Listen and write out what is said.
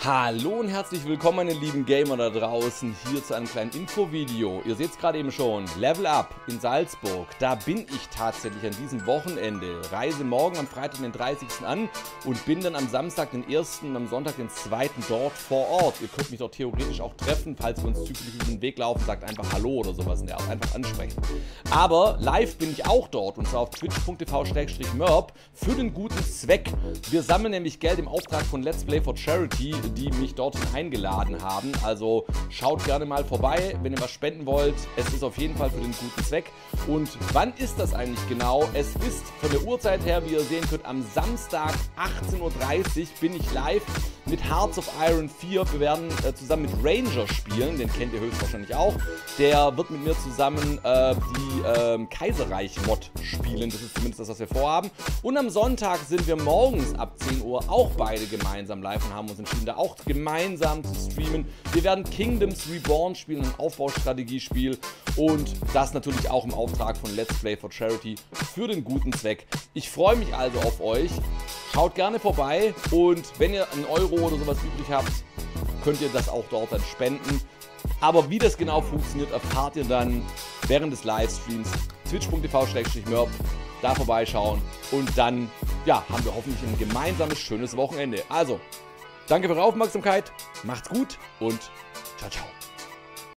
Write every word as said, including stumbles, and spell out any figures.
Hallo und herzlich willkommen, meine lieben Gamer da draußen, hier zu einem kleinen Infovideo. Ihr seht es gerade eben schon, Level Up in Salzburg, da bin ich tatsächlich an diesem Wochenende. Reise morgen am Freitag den dreißigsten an und bin dann am Samstag den ersten und am Sonntag den zweiten dort vor Ort. Ihr könnt mich dort theoretisch auch treffen, falls wir uns zufällig über den Weg laufen, sagt einfach Hallo oder sowas in der Art, einfach ansprechen. Aber live bin ich auch dort und zwar auf twitch punkt tv slash mörb für den guten Zweck. Wir sammeln nämlich Geld im Auftrag von Let's Play for Charity, die mich dorthin eingeladen haben. Also schaut gerne mal vorbei, wenn ihr was spenden wollt. Es ist auf jeden Fall für den guten Zweck. Und wann ist das eigentlich genau? Es ist von der Uhrzeit her, wie ihr sehen könnt, am Samstag achtzehn Uhr dreißig bin ich live mit Hearts of Iron vier. Wir werden äh, zusammen mit Ranger spielen, den kennt ihr höchstwahrscheinlich auch. Der wird mit mir zusammen äh, die äh, Kaiserreich-Mod spielen. Das ist zumindest das, was wir vorhaben. Und am Sonntag sind wir morgens ab zehn Uhr auch beide gemeinsam live und haben uns entschieden, da auch gemeinsam zu streamen. Wir werden Kingdoms Reborn spielen, ein Aufbaustrategiespiel, und das natürlich auch im Auftrag von Let's Play for Charity für den guten Zweck. Ich freue mich also auf euch. Schaut gerne vorbei und wenn ihr einen Euro oder sowas übrig habt, könnt ihr das auch dort dann spenden. Aber wie das genau funktioniert, erfahrt ihr dann während des Livestreams. twitch punkt tv slash mörb, da vorbeischauen und dann, ja, haben wir hoffentlich ein gemeinsames, schönes Wochenende. Also, danke für eure Aufmerksamkeit, macht's gut und ciao, ciao.